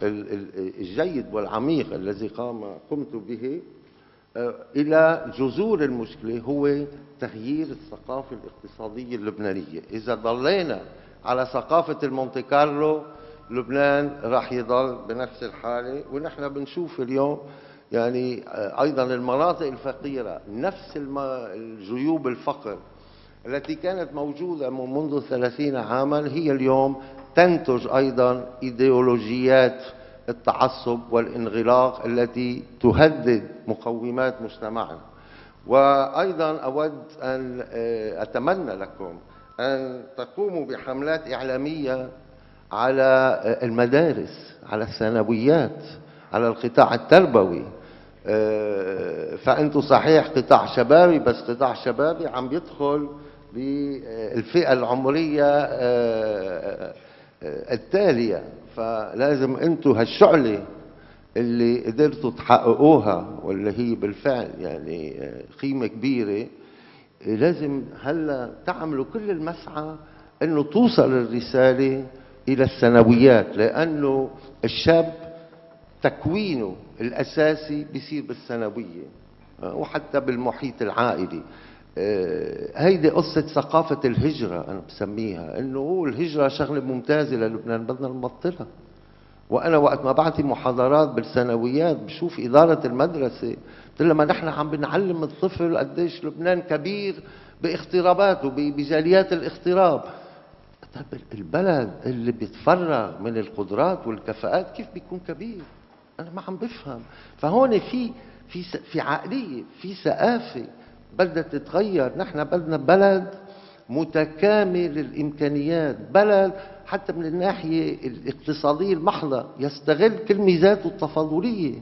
الجيد والعميق الذي قمت به إلى جذور المشكلة هو تغيير الثقافة الاقتصادية اللبنانية. إذا ضلينا على ثقافة المونتي كارلو لبنان راح يضل بنفس الحالة. ونحن بنشوف اليوم يعني أيضا المناطق الفقيرة نفس الجيوب الفقر التي كانت موجودة منذ 30 عاما هي اليوم تنتج أيضا إيديولوجيات التعصب والانغلاق التي تهدد مقومات مجتمعنا. وأيضا أود أن أتمنى لكم أن تقوموا بحملات إعلامية على المدارس، على الثانويات، على القطاع التربوي. فأنتم صحيح قطاع شبابي، بس قطاع شبابي عم يدخل بالفئة العمرية التالية، فلازم أنتم هالشعلة اللي قدرتوا تحققوها واللي هي بالفعل يعني قيمة كبيرة، لازم هلا تعملوا كل المسعى انه توصل الرسالة الى الثانويات، لانه الشاب تكوينه الاساسي بيصير بالثانوية وحتى بالمحيط العائلي. هيدي قصة ثقافة الهجرة أنا بسميها، إنه الهجرة شغلة ممتازة للبنان بدنا نبطلها. وأنا وقت ما بعطي محاضرات بالثانويات بشوف إدارة المدرسة قلت لما نحن عم بنعلم الطفل قديش لبنان كبير باغتراباته بجاليات الاغتراب. طيب البلد اللي بيتفرغ من القدرات والكفاءات كيف بيكون كبير؟ أنا ما عم بفهم. فهون في عقلية، في ثقافة بدها تتغير. نحن بدنا بلد متكامل الإمكانيات، بلد حتى من الناحية الاقتصادية المحضة يستغل كل ميزاته التفاضلية،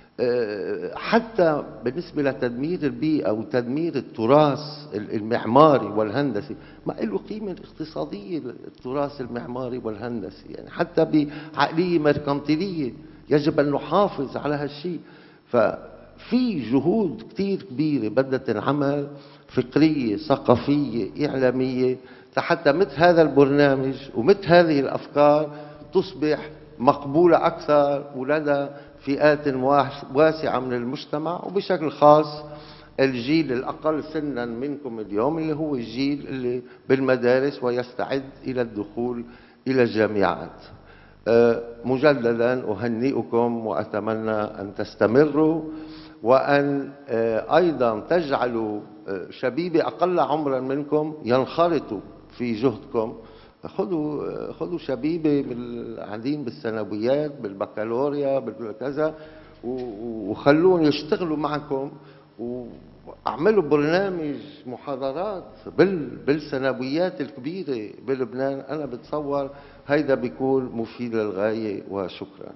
حتى بالنسبة لتدمير البيئة وتدمير التراث المعماري والهندسي. ما له قيمة اقتصادية التراث المعماري والهندسي، يعني حتى بعقلية ميركانتيلية يجب أن نحافظ على هالشيء. ففي جهود كتير كبيرة بدها تنعمل، فكرية، ثقافية، إعلامية، لحتى مثل هذا البرنامج ومثل هذه الأفكار تصبح مقبولة أكثر ولدى فئات واسعة من المجتمع، وبشكل خاص الجيل الأقل سنا منكم اليوم اللي هو الجيل اللي بالمدارس ويستعد إلى الدخول إلى الجامعات. مجددا أهنئكم وأتمنى أن تستمروا، وأن أيضا تجعلوا شبيبة أقل عمرا منكم ينخرطوا في جهدكم. خذوا شبيبة قاعدين بالثانويات بالبكالوريا بالكذا وخلوهم يشتغلوا معكم، واعملوا برنامج محاضرات بالثانويات الكبيرة بلبنان. أنا بتصور هيدا بيكون مفيد للغاية. وشكرا.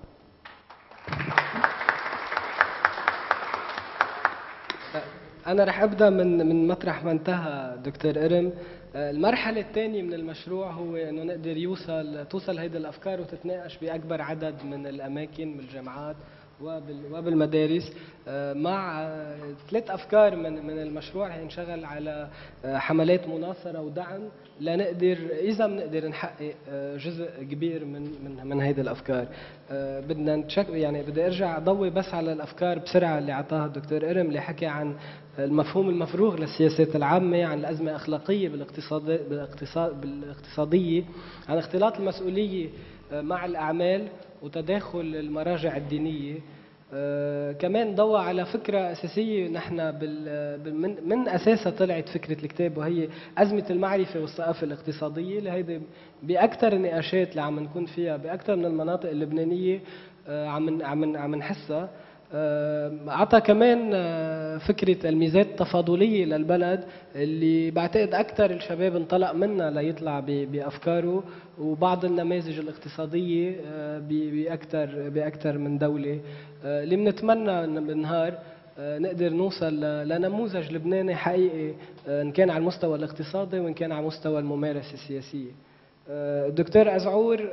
أنا رح أبدأ من مطرح ما انتهى دكتور إرم. المرحلة الثانية من المشروع هو أنه نقدر توصل هيدي الأفكار وتتناقش بأكبر عدد من الأماكن من الجامعات وبالمدارس. مع 3 أفكار من المشروع رح نشغل على حملات مناصرة ودعم لنقدر إذا بنقدر نحقق جزء كبير من هيدي الأفكار. بدنا يعني بدي أرجع أضوي بس على الأفكار بسرعة اللي أعطاها الدكتور إرم، اللي حكى عن المفهوم المفروغ للسياسات العامة، عن الأزمة الأخلاقية بالاقتصادية، عن اختلاط المسؤولية مع الأعمال وتداخل المراجع الدينية. كمان ضوى على فكرة أساسية نحن من أساسها طلعت فكرة الكتاب، وهي أزمة المعرفة والثقافة الاقتصادية، اللي هيدي بأكثر النقاشات اللي عم نكون فيها بأكثر من المناطق اللبنانية عم نحسها. أعطى كمان فكرة الميزات التفاضلية للبلد اللي بعتقد أكثر الشباب انطلق منها ليطلع بأفكاره، وبعض النماذج الاقتصادية بأكثر من دولة، اللي بنتمنى أن بالنهار نقدر نوصل لنموذج لبناني حقيقي، إن كان على المستوى الاقتصادي وإن كان على مستوى الممارسة السياسية. دكتور أزعور،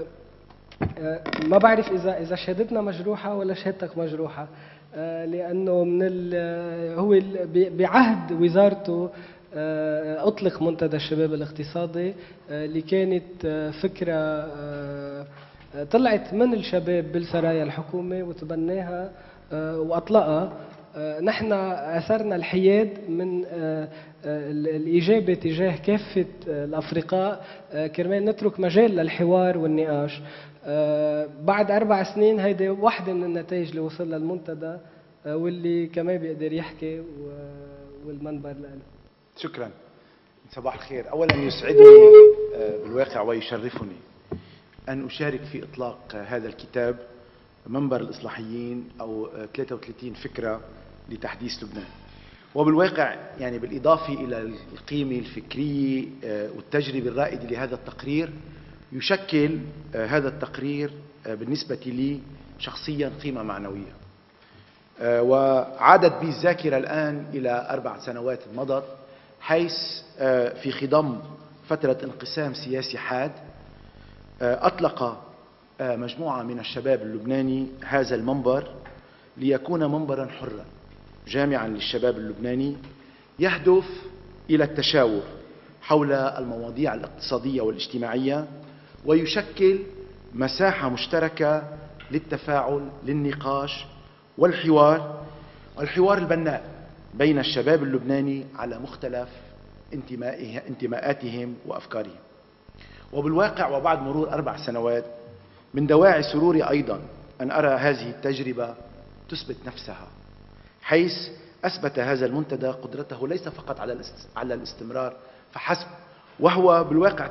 ما بعرف إذا شهادتنا مجروحة ولا شهادتك مجروحة، لأنه هو بعهد وزارته أطلق منتدى الشباب الاقتصادي، اللي كانت فكرة طلعت من الشباب بالسرايا الحكومة وتبناها وأطلقها. نحن أثرنا الحياد من الإجابة تجاه كافة الأفرقاء كرمال نترك مجال للحوار والنقاش. بعد 4 سنين هيدي واحدة من النتائج اللي وصلنا المنتدى، واللي كمان بيقدر يحكي والمنبر له. شكرا. صباح الخير. أولا يسعدني بالواقع ويشرفني أن أشارك في إطلاق هذا الكتاب منبر الإصلاحيين أو 33 فكرة لتحديث لبنان. وبالواقع يعني بالإضافة إلى القيمة الفكرية والتجربة الرائدة لهذا التقرير، يشكل هذا التقرير بالنسبة لي شخصيا قيمة معنوية. وعادت بي الذاكرة الآن إلى 4 سنوات مضت، حيث في خضم فترة انقسام سياسي حاد أطلق مجموعة من الشباب اللبناني هذا المنبر ليكون منبرا حرا جامعا للشباب اللبناني، يهدف إلى التشاور حول المواضيع الاقتصادية والاجتماعية، ويشكل مساحة مشتركة للتفاعل، للنقاش والحوار البناء بين الشباب اللبناني على مختلف انتماءاتهم وأفكارهم. وبالواقع وبعد مرور 4 سنوات من دواعي سروري أيضا أن أرى هذه التجربة تثبت نفسها، حيث أثبت هذا المنتدى قدرته ليس فقط على الاستمرار فحسب، وهو بالواقع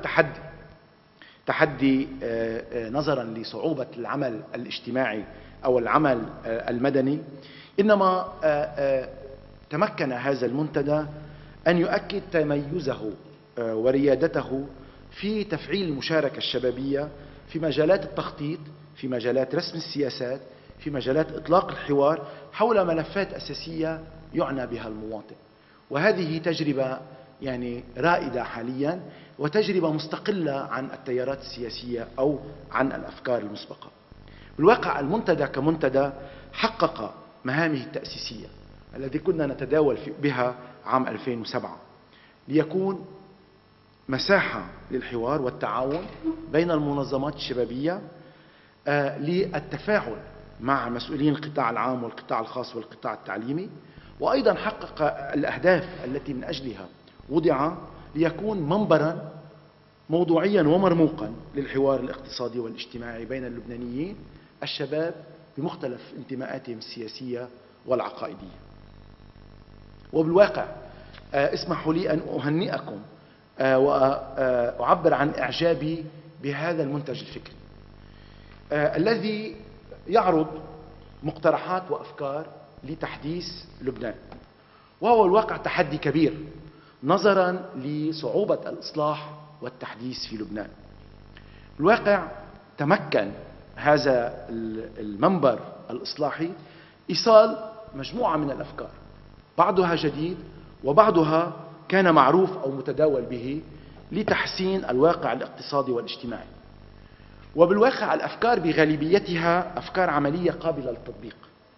تحدي نظرا لصعوبة العمل الاجتماعي أو العمل المدني، إنما تمكن هذا المنتدى أن يؤكد تميزه وريادته في تفعيل المشاركة الشبابية في مجالات التخطيط، في مجالات رسم السياسات، في مجالات إطلاق الحوار حول ملفات أساسية يعنى بها المواطن. وهذه تجربة يعني رائدة حاليا، وتجربة مستقلة عن التيارات السياسية أو عن الأفكار المسبقة. بالواقع المنتدى كمنتدى حقق مهامه التأسيسية التي كنا نتداول بها عام 2007 ليكون مساحة للحوار والتعاون بين المنظمات الشبابية، للتفاعل مع مسؤولين القطاع العام والقطاع الخاص والقطاع التعليمي، وأيضا حقق الأهداف التي من أجلها وضع ليكون منبرا موضوعيا ومرموقا للحوار الاقتصادي والاجتماعي بين اللبنانيين الشباب بمختلف انتماءاتهم السياسية والعقائدية. وبالواقع اسمحوا لي أن أهنئكم وأعبر عن إعجابي بهذا المنتج الفكري الذي يعرض مقترحات وأفكار لتحديث لبنان، وهو الواقع تحدي كبير نظرا لصعوبة الإصلاح والتحديث في لبنان. الواقع تمكن هذا المنبر الإصلاحي إيصال مجموعة من الأفكار، بعضها جديد وبعضها كان معروف أو متداول به لتحسين الواقع الاقتصادي والاجتماعي. وبالواقع الأفكار بغالبيتها أفكار عملية قابلة للتطبيق،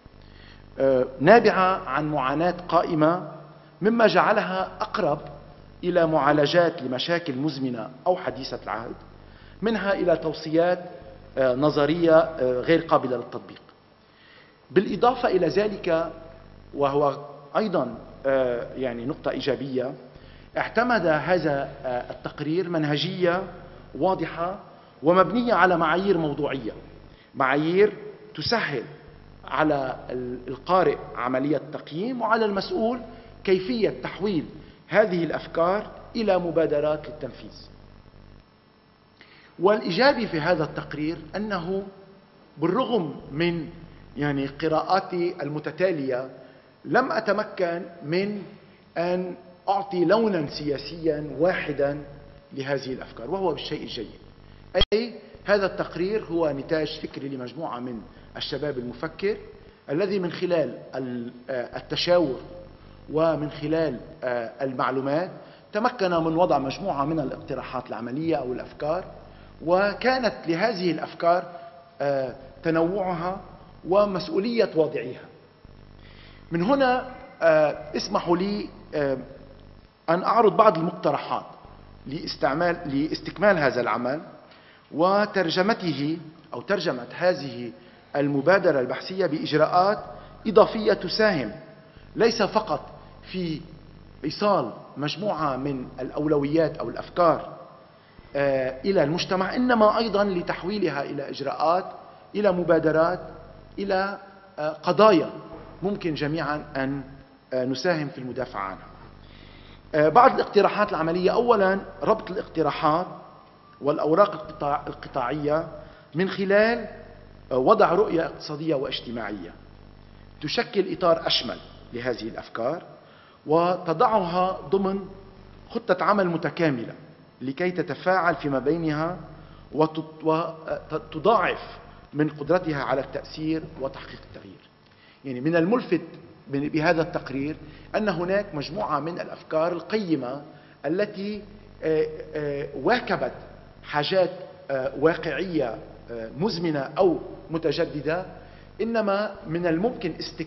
نابعة عن معاناة قائمة، مما جعلها أقرب إلى معالجات لمشاكل مزمنة أو حديثة العهد، منها إلى توصيات نظرية غير قابلة للتطبيق. بالإضافة إلى ذلك، وهو أيضا يعني نقطة إيجابية، اعتمد هذا التقرير منهجية واضحة ومبنية على معايير موضوعية، معايير تسهل على القارئ عملية التقييم وعلى المسؤول كيفية تحويل هذه الأفكار إلى مبادرات للتنفيذ. والإيجابي في هذا التقرير أنه بالرغم من يعني قراءاتي المتتالية لم أتمكن من أن أعطي لونا سياسيا واحدا لهذه الأفكار، وهو بالشيء الجيد. أي هذا التقرير هو نتاج فكري لمجموعة من الشباب المفكر، الذي من خلال التشاور ومن خلال المعلومات تمكن من وضع مجموعة من الاقتراحات العملية أو الأفكار، وكانت لهذه الأفكار تنوعها ومسؤولية واضعيها. من هنا اسمحوا لي أن أعرض بعض المقترحات لاستكمال هذا العمل، وترجمته أو ترجمة هذه المبادرة البحثية بإجراءات إضافية تساهم ليس فقط في إيصال مجموعة من الأولويات أو الأفكار إلى المجتمع، إنما أيضا لتحويلها إلى إجراءات، إلى مبادرات، إلى قضايا ممكن جميعا أن نساهم في المدافعة عنها. بعض الاقتراحات العملية: أولا ربط الاقتراحات والأوراق القطاعية من خلال وضع رؤية اقتصادية واجتماعية تشكل إطار أشمل لهذه الأفكار، وتضعها ضمن خطة عمل متكاملة لكي تتفاعل فيما بينها وتضاعف من قدرتها على التأثير وتحقيق التغيير. يعني من الملفت بهذا التقرير أن هناك مجموعة من الأفكار القيمة التي واكبت حاجات واقعية مزمنة أو متجددة، إنما من الممكن